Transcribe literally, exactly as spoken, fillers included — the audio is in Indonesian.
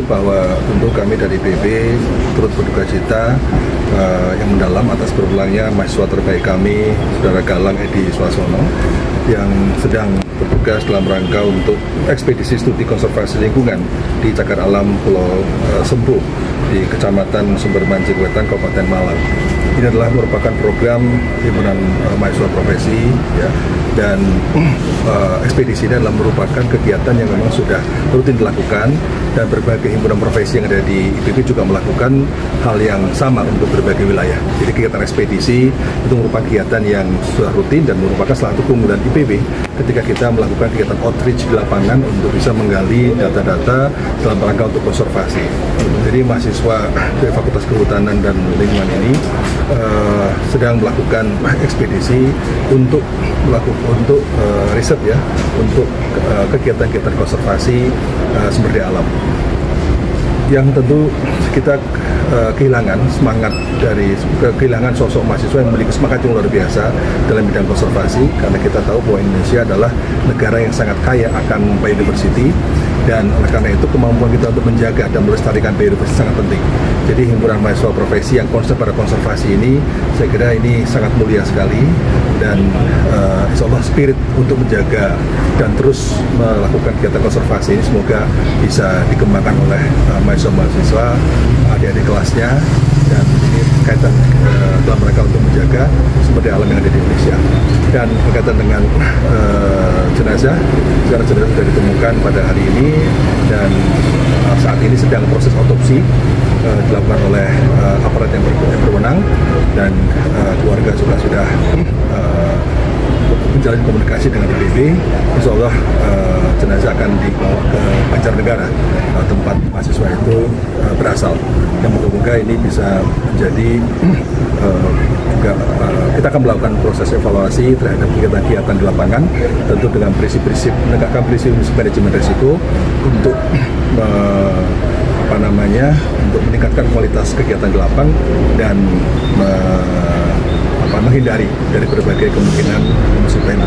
bahwa tentu kami dari I P B turut berduka cita uh, yang mendalam atas berpulangnya mahasiswa terbaik kami, Saudara Galang Edi Swasono, yang sedang bertugas dalam rangka untuk ekspedisi studi konservasi lingkungan di Cagar Alam Pulau uh, Sempu di Kecamatan Sumbermanjir Wetan, Kabupaten Malang. Ini adalah merupakan program himpunan uh, mahasiswa profesi, ya, dan uh, ekspedisi ini adalah merupakan kegiatan yang memang sudah rutin dilakukan, dan berbagai himpunan profesi yang ada di I P B juga melakukan hal yang sama untuk berbagai wilayah. Jadi kegiatan ekspedisi itu merupakan kegiatan yang sudah rutin dan merupakan salah satu keunggulan I P B ketika kita melakukan kegiatan outreach di lapangan untuk bisa menggali data-data dalam rangka untuk konservasi. Jadi mahasiswa dari Fakultas Kehutanan dan Lingkungan ini uh, sedang melakukan ekspedisi untuk melakukan untuk uh, riset, ya, untuk uh, kegiatan-kegiatan konservasi uh, sumber daya alam. Yang tentu kita uh, kehilangan semangat dari ke, kehilangan sosok mahasiswa yang memiliki semangat yang luar biasa dalam bidang konservasi, karena kita tahu bahwa Indonesia adalah negara yang sangat kaya akan biodiversity, dan oleh karena itu kemampuan kita untuk menjaga dan melestarikan biodiversitas sangat penting. Jadi himpunan mahasiswa profesi yang konsen pada konservasi ini, saya kira ini sangat mulia sekali, dan uh, insya Allah spirit untuk menjaga dan terus melakukan kegiatan konservasi ini semoga bisa dikembangkan oleh uh, mahasiswa-mahasiswa, adik-adik kelasnya, dan ini kaitan uh, dalam rangka untuk menjaga sumber daya alam yang ada di Indonesia. Dan berkaitan dengan uh, jenazah, sekarang jenazah sudah ditemukan pada hari ini, dan uh, saat ini sedang proses otopsi uh, dilakukan oleh uh, aparat yang, ber yang berwenang, dan uh, keluarga juga sudah uh, menjalin komunikasi dengan I P B. Insya Allah uh, jenazah akan dibawa ke Banjarnegara, uh, tempat mahasiswa itu uh, berasal. Yang moga-moga ini bisa menjadi uh, juga, uh, kita akan melakukan proses evaluasi terhadap kegiatan-kegiatan di lapangan, tentu dengan prinsip-prinsip menegakkan prinsip manajemen risiko untuk uh, apa namanya untuk meningkatkan kualitas kegiatan di lapang dan uh, apa, menghindari dari berbagai kemungkinan musibah yang